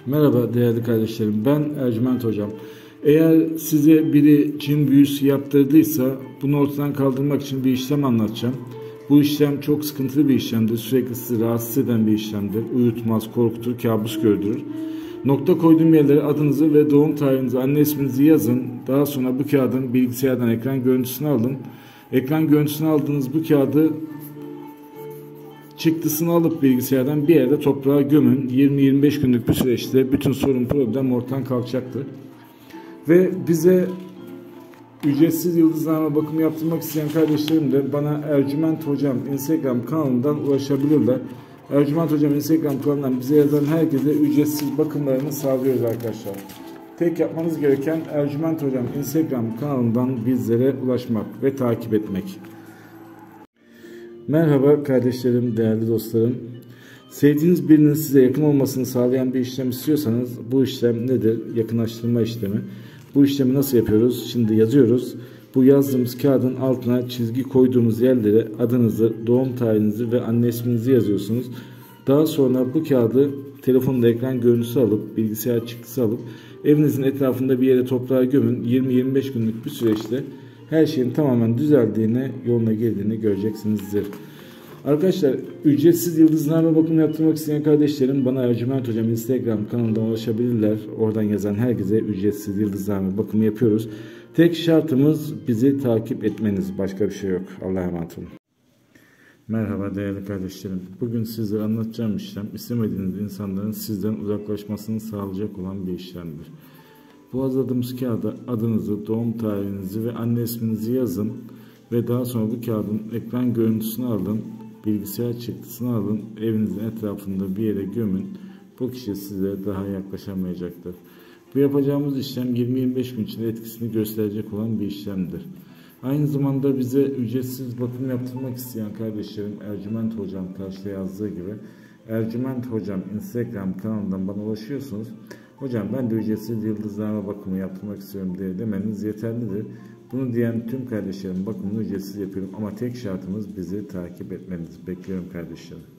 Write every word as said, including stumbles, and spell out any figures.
Merhaba değerli kardeşlerim, ben Ercüment Hocam. Eğer size biri cin büyüsü yaptırdıysa bunu ortadan kaldırmak için bir işlem anlatacağım. Bu işlem çok sıkıntılı bir işlemdir, sürekli sizi rahatsız eden bir işlemdir. Uyutmaz, korkutur, kabus gördürür. Nokta koyduğum yerlere adınızı ve doğum tarihinizi, anne isminizi yazın. Daha sonra bu kağıdın bilgisayardan ekran görüntüsünü alın. Ekran görüntüsünü aldığınız bu kağıdı çıktısını alıp bilgisayardan bir yerde toprağa gömün. yirmi yirmi beş günlük bir süreçte bütün sorun problem ortadan kalkacaktır. Ve bize ücretsiz yıldızlarına bakım yaptırmak isteyen kardeşlerim de bana Ercüment Hocam Instagram kanalından ulaşabilirler. Ercüment Hocam Instagram kanalından bize yazan herkese ücretsiz bakımlarını sağlıyoruz arkadaşlar. Tek yapmanız gereken Ercüment Hocam Instagram kanalından bizlere ulaşmak ve takip etmek. Merhaba kardeşlerim, değerli dostlarım. Sevdiğiniz birinin size yakın olmasını sağlayan bir işlem istiyorsanız bu işlem nedir? Yakınlaştırma işlemi. Bu işlemi nasıl yapıyoruz? Şimdi yazıyoruz. Bu yazdığımız kağıdın altına çizgi koyduğumuz yerlere adınızı, doğum tarihinizi ve anne isminizi yazıyorsunuz. Daha sonra bu kağıdı telefonda ekran görüntüsü alıp, bilgisayar çıktısı alıp evinizin etrafında bir yere toprağa gömün. yirmi yirmi beş günlük bir süreçte her şeyin tamamen düzeldiğini, yoluna girdiğini göreceksinizdir. Arkadaşlar, ücretsiz yıldızlarla bakım yaptırmak isteyen kardeşlerim bana Ercüment Hocam Instagram kanalından ulaşabilirler. Oradan yazan herkese ücretsiz yıldızlarla bakımı yapıyoruz. Tek şartımız bizi takip etmeniz. Başka bir şey yok. Allah'a emanet olun. Merhaba değerli kardeşlerim. Bugün size anlatacağım işlem istemediğiniz insanların sizden uzaklaşmasını sağlayacak olan bir işlemdir. Bu hazırladığımız kağıda adınızı, doğum tarihinizi ve anne isminizi yazın ve daha sonra bu kağıdın ekran görüntüsünü alın, bilgisayar çıktısını alın, evinizin etrafında bir yere gömün. Bu kişi size daha yaklaşamayacaktır. Bu yapacağımız işlem yirmi yirmi beş gün içinde etkisini gösterecek olan bir işlemdir. Aynı zamanda bize ücretsiz bakım yaptırmak isteyen kardeşlerim Ercüment Hocam karşıda yazdığı gibi Ercüment Hocam Instagram kanalından bana ulaşıyorsunuz. Hocam ben de ücretsiz yıldızlarına bakımı yaptırmak istiyorum diye demeniz yeterlidir. Bunu diyen tüm kardeşlerim bakımını ücretsiz yapıyorum ama tek şartımız bizi takip etmeniz. Bekliyorum kardeşlerim.